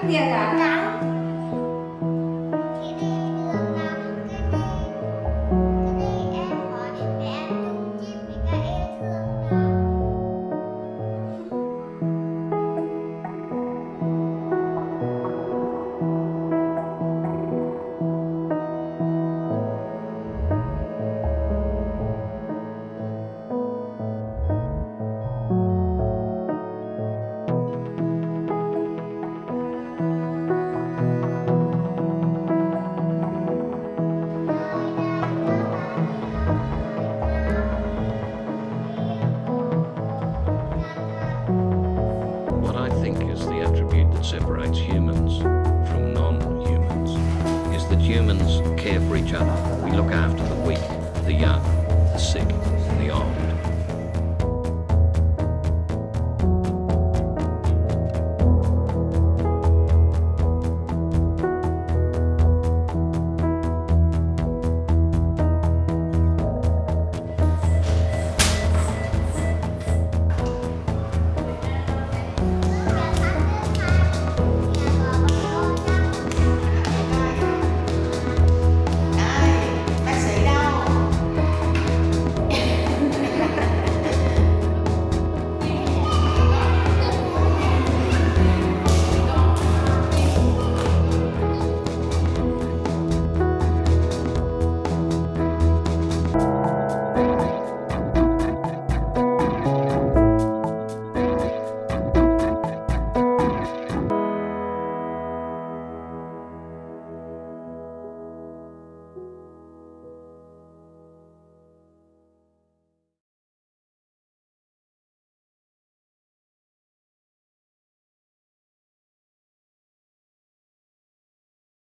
thiệt à? Trắng. Separates humans from non-humans is that humans care for each other. We look after the weak, the young, the sick, and the old.